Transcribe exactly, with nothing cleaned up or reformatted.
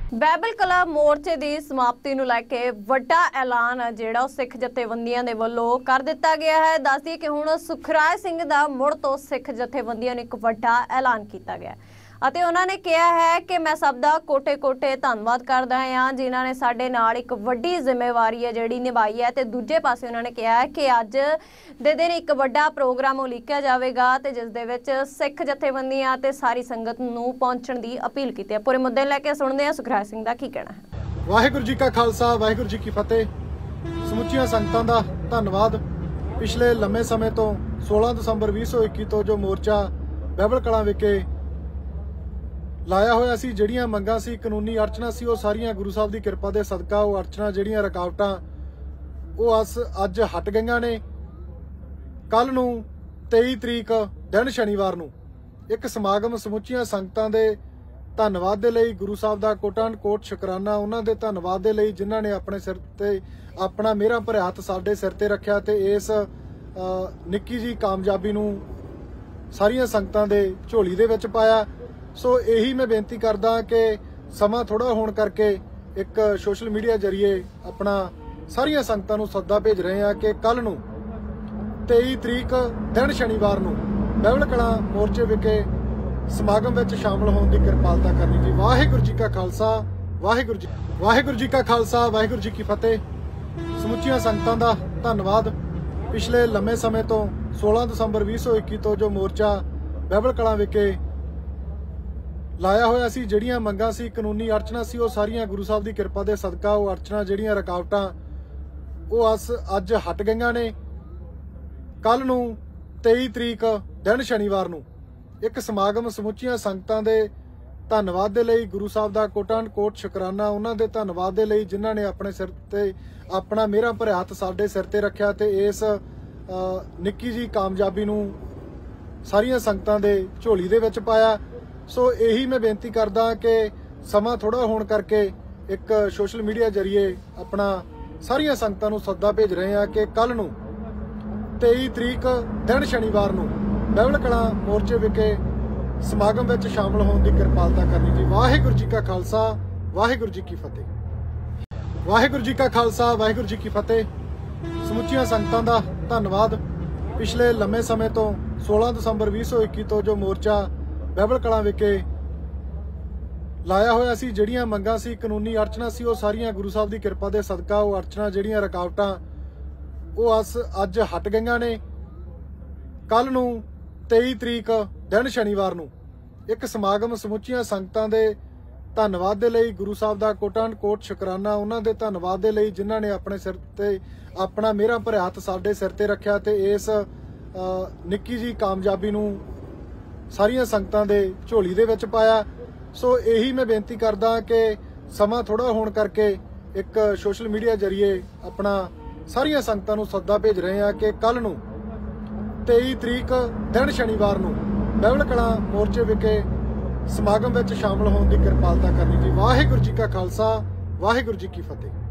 Bible ਕਲਾ ਮੋਰਚੇ ਦੀ ਸਮਾਪਤੀ ਨੂੰ ਲੈ ਕੇ ਵੱਡਾ ਐਲਾਨ ਜਿਹੜਾ ਸਿੱਖ ਜਥੇਬੰਦੀਆਂ ਦੇ ਵੱਲੋਂ ਕਰ ਦਿੱਤਾ ਗਿਆ ਹੈ। ਦੱਸ ਦਈਏ ਕਿ ਹੁਣ ਸੁਖਰਾਜ ਸਿੰਘ ਦਾ ਮੁੜ ਤੋਂ ਸਿੱਖ ਜਥੇਬੰਦੀਆਂ ਨੇ ਇੱਕ ਵੱਡਾ ਐਲਾਨ ਕੀਤਾ ਗਿਆ ਅਤੇ ਉਹਨਾਂ ਨੇ ਕਿਹਾ ਹੈ ਕਿ ਮੈਂ ਸਭ ਦਾ ਕੋਟੇ ਕੋਟੇ ਧੰਨਵਾਦ ਕਰਦਾ ਹਾਂ ਜਿਨ੍ਹਾਂ ਨੇ ਸਾਡੇ ਨਾਲ ਇੱਕ ਵੱਡੀ ਜ਼ਿੰਮੇਵਾਰੀ ਹੈ ਜਿਹੜੀ ਨਿਭਾਈ ਹੈ। ਤੇ ਦੂਜੇ ਪਾਸੇ ਉਹਨਾਂ ਨੇ ਕਿਹਾ ਹੈ ਕਿ ਅੱਜ ਦੇ ਦਿਨ ਇੱਕ ਵੱਡਾ ਪ੍ਰੋਗਰਾਮ ਉਲੀਕਿਆ ਜਾਵੇਗਾ ਤੇ ਜਿਸ ਦੇ ਵਿੱਚ ਸਿੱਖ ਜਥੇਬੰਦੀਆਂ ਤੇ ਸਾਰੀ ਸੰਗਤ ਨੂੰ ਪਹੁੰਚਣ ਦੀ ਅਪੀਲ ਕੀਤੀ ਹੈ। ਪੂਰੇ ਮੁੱਦੇ ਲੈ ਕੇ ਸੁਣਦੇ ਹਾਂ ਸੁਖਰਾਜ ਸਿੰਘ ਦਾ ਕੀ ਕਹਿਣਾ ਹੈ। ਵਾਹਿਗੁਰੂ ਜੀ ਕਾ ਖਾਲਸਾ ਵਾਹਿਗੁਰੂ ਜੀ ਕੀ ਫਤਿਹ। ਸਮੁੱਚੀਆਂ ਸੰਗਤਾਂ ਦਾ ਧੰਨਵਾਦ। ਪਿਛਲੇ ਲੰਮੇ ਸਮੇਂ ਤੋਂ सोलह ਦਸੰਬਰ ਵੀਹ ਸੌ ਇੱਕੀ ਤੋਂ ਜੋ ਮੋਰਚਾ ਬਾਈਬਲ ਕਲਾਂ ਵਿਖੇ ਲਾਇਆ ਹੋਇਆ ਸੀ, ਜਿਹੜੀਆਂ ਮੰਗਾਂ ਸੀ, ਕਾਨੂੰਨੀ ਅੜਚਨਾਂ ਸੀ, ਉਹ ਸਾਰੀਆਂ ਗੁਰੂ ਸਾਹਿਬ ਦੀ ਕਿਰਪਾ ਦੇ ਸਦਕਾ ਉਹ ਅੜਚਨਾਂ ਜਿਹੜੀਆਂ ਰੁਕਾਵਟਾਂ ਉਹ ਅਸ ਅੱਜ ਹਟ ਗਈਆਂ ਨੇ। ਕੱਲ ਨੂੰ तेईस ਤਰੀਕ ਦਿਨ ਸ਼ਨੀਵਾਰ ਨੂੰ ਇੱਕ ਸਮਾਗਮ ਸਮੁੱਚੀਆਂ ਸੰਗਤਾਂ ਦੇ ਧੰਨਵਾਦ ਦੇ ਲਈ, ਗੁਰੂ ਸਾਹਿਬ ਦਾ ਕੋਟਾਂ ਕੋਟ ਸ਼ੁਕਰਾਨਾ ਉਹਨਾਂ ਦੇ ਧੰਨਵਾਦ ਦੇ ਲਈ ਜਿਨ੍ਹਾਂ ਨੇ ਆਪਣੇ ਸਿਰ ਤੇ ਆਪਣਾ ਮਿਹਰਾਂ ਭਰਿਆ ਹੱਥ ਸਾਡੇ ਸਿਰ ਤੇ ਰੱਖਿਆ ਤੇ ਇਸ ਨਿੱਕੀ ਜੀ ਕਾਮਯਾਬੀ ਨੂੰ ਸਾਰੀਆਂ ਸੰਗਤਾਂ ਦੇ ਝੋਲੀ ਦੇ ਵਿੱਚ ਪਾਇਆ। ਸੋ ਇਹੀ ਮੈਂ ਬੇਨਤੀ ਕਰਦਾ ਕਿ ਸਮਾਂ ਥੋੜਾ ਹੋਣ ਕਰਕੇ ਇੱਕ ਸੋਸ਼ਲ ਮੀਡੀਆ ਜਰੀਏ ਆਪਣਾ ਸਾਰੀਆਂ ਸੰਗਤਾਂ ਨੂੰ ਸੱਦਾ ਭੇਜ ਰਹੇ ਹਾਂ ਕਿ ਕੱਲ ਨੂੰ तेईस ਤਰੀਕ ਦਿਨ ਸ਼ਨੀਵਾਰ ਨੂੰ ਬਾਈਬਲ ਕਲਾਂ ਮੋਰਚੇ ਵਿਖੇ ਸਮਾਗਮ ਵਿੱਚ ਸ਼ਾਮਲ ਹੋਣ ਦੀ ਕਿਰਪਾਲਤਾ ਕਰਨੀ ਜੀ। ਵਾਹਿਗੁਰੂ ਜੀ ਕਾ ਖਾਲਸਾ ਵਾਹਿਗੁਰੂ ਜੀ ਵਾਹਿਗੁਰੂ ਜੀ ਕਾ ਖਾਲਸਾ ਵਾਹਿਗੁਰੂ ਜੀ ਕੀ ਫਤਿਹ। ਸਮੁੱਚੀਆਂ ਸੰਗਤਾਂ ਦਾ ਧੰਨਵਾਦ। ਪਿਛਲੇ ਲੰਮੇ ਸਮੇਂ ਤੋਂ सोलह ਦਸੰਬਰ ਵੀਹ ਸੌ ਇੱਕੀ ਤੋਂ ਜੋ ਮੋਰਚਾ ਬਾਈਬਲ ਕਲਾਂ ਵਿਖੇ ਲਾਇਆ ਹੋਇਆ ਸੀ, ਜਿਹੜੀਆਂ ਮੰਗਾਂ ਸੀ, ਕਾਨੂੰਨੀ ਅੜਚਨਾਂ ਸੀ, ਉਹ ਸਾਰੀਆਂ ਗੁਰੂ ਸਾਹਿਬ ਦੀ ਕਿਰਪਾ ਦੇ ਸਦਕਾ ਉਹ ਅੜਚਨਾਂ ਜਿਹੜੀਆਂ ਰੁਕਾਵਟਾਂ ਉਹ ਅਸ ਅੱਜ ਹਟ ਗਈਆਂ ਨੇ। ਕੱਲ ਨੂੰ तेईस ਤਰੀਕ ਦਿਨ ਸ਼ਨੀਵਾਰ ਨੂੰ ਇੱਕ ਸਮਾਗਮ ਸਮੁੱਚੀਆਂ ਸੰਗਤਾਂ ਦੇ ਧੰਨਵਾਦ ਦੇ ਲਈ, ਗੁਰੂ ਸਾਹਿਬ ਦਾ ਕੋਟਾਂ ਕੋਟ ਸ਼ੁਕਰਾਨਾ ਉਹਨਾਂ ਦੇ ਧੰਨਵਾਦ ਦੇ ਲਈ ਜਿਨ੍ਹਾਂ ਨੇ ਆਪਣੇ ਸਿਰ ਤੇ ਆਪਣਾ ਮਿਹਰਾਂ ਭਰਿਆ ਹੱਥ ਸਾਡੇ ਸਿਰ ਤੇ ਰੱਖਿਆ ਤੇ ਇਸ ਨਿੱਕੀ ਜੀ ਕਾਮਯਾਬੀ ਨੂੰ ਸਾਰੀਆਂ ਸੰਗਤਾਂ ਦੇ ਝੋਲੀ ਦੇ ਵਿੱਚ ਪਾਇਆ। ਸੋ ਇਹੀ ਮੈਂ ਬੇਨਤੀ ਕਰਦਾ ਕਿ ਸਮਾਂ ਥੋੜਾ ਹੋਣ ਕਰਕੇ ਇੱਕ ਸੋਸ਼ਲ ਮੀਡੀਆ ਜਰੀਏ ਆਪਣਾ ਸਾਰੀਆਂ ਸੰਗਤਾਂ ਨੂੰ ਸੱਦਾ ਭੇਜ ਰਹੇ ਹਾਂ ਕਿ ਕੱਲ ਨੂੰ तेईस ਤਰੀਕ ਦਿਨ ਸ਼ਨੀਵਾਰ ਨੂੰ ਬਾਈਬਲ ਕਲਾਂ ਮੋਰਚੇ ਵਿਖੇ ਸਮਾਗਮ ਵਿੱਚ ਸ਼ਾਮਲ ਹੋਣ ਦੀ ਕਿਰਪਾਲਤਾ ਕਰਨੀ ਜੀ। ਵਾਹਿਗੁਰੂ ਜੀ ਕਾ ਖਾਲਸਾ ਵਾਹਿਗੁਰੂ ਜੀ ਕੀ ਫਤਿਹ। ਵਾਹਿਗੁਰੂ ਜੀ ਕਾ ਖਾਲਸਾ ਵਾਹਿਗੁਰੂ ਜੀ ਕੀ ਫਤਿਹ। ਸਮੁੱਚੀਆਂ ਸੰਗਤਾਂ ਦਾ ਧੰਨਵਾਦ। ਪਿਛਲੇ ਲੰਮੇ ਸਮੇਂ ਤੋਂ सोलह ਦਸੰਬਰ ਵੀਹ ਸੌ ਇੱਕੀ ਤੋਂ ਜੋ ਮੋਰਚਾ ਬਾਈਬਲ ਕਲਾਂ ਵਿਖੇ ਲਾਇਆ ਹੋਇਆ ਸੀ, ਜਿਹੜੀਆਂ ਮੰਗਾਂ ਸੀ, ਕਾਨੂੰਨੀ ਅੜਚਨਾਂ ਸੀ, ਉਹ ਸਾਰੀਆਂ ਗੁਰੂ ਸਾਹਿਬ ਦੀ ਕਿਰਪਾ ਦੇ ਸਦਕਾ ਉਹ ਅੜਚਨਾਂ ਜਿਹੜੀਆਂ ਰੁਕਾਵਟਾਂ ਉਹ ਅਸ ਅੱਜ ਹਟ ਗਈਆਂ ਨੇ। ਕੱਲ ਨੂੰ तेईस ਤਰੀਕ ਦਿਨ ਸ਼ਨੀਵਾਰ ਨੂੰ ਇੱਕ ਸਮਾਗਮ ਸਮੁੱਚੀਆਂ ਸੰਗਤਾਂ ਦੇ ਧੰਨਵਾਦ ਦੇ ਲਈ, ਗੁਰੂ ਸਾਹਿਬ ਦਾ ਕੋਟਾਂ ਕੋਟ ਸ਼ੁਕਰਾਨਾ ਉਹਨਾਂ ਦੇ ਧੰਨਵਾਦ ਦੇ ਲਈ ਜਿਨ੍ਹਾਂ ਨੇ ਆਪਣੇ ਸਿਰ ਤੇ ਆਪਣਾ ਮਿਹਰਾਂ ਭਰਿਆ ਹੱਥ ਸਾਡੇ ਸਿਰ ਤੇ ਰੱਖਿਆ ਤੇ ਇਸ ਨਿੱਕੀ ਜੀ ਕਾਮਯਾਬੀ ਨੂੰ ਸਾਰੀਆਂ ਸੰਗਤਾਂ ਦੇ ਝੋਲੀ ਦੇ ਵਿੱਚ ਪਾਇਆ। ਸੋ ਇਹੀ ਮੈਂ ਬੇਨਤੀ ਕਰਦਾ ਕਿ ਸਮਾਂ ਥੋੜਾ ਹੋਣ ਕਰਕੇ ਇੱਕ ਸੋਸ਼ਲ ਮੀਡੀਆ ਜਰੀਏ ਆਪਣਾ ਸਾਰੀਆਂ ਸੰਗਤਾਂ ਨੂੰ ਸੱਦਾ ਭੇਜ ਰਹੇ ਹਾਂ ਕਿ ਕੱਲ ਨੂੰ तेईस ਤਰੀਕ ਦਿਨ ਸ਼ਨੀਵਾਰ ਨੂੰ ਬਾਈਬਲ ਕਲਾਂ ਮੋਰਚੇ ਵਿਖੇ ਸਮਾਗਮ ਵਿੱਚ ਸ਼ਾਮਲ ਹੋਣ ਦੀ ਕਿਰਪਾਲਤਾ ਕਰਨੀ ਜੀ। ਵਾਹਿਗੁਰੂ ਜੀ ਕਾ ਖਾਲਸਾ ਵਾਹਿਗੁਰੂ ਜੀ ਕੀ ਫਤਿਹ।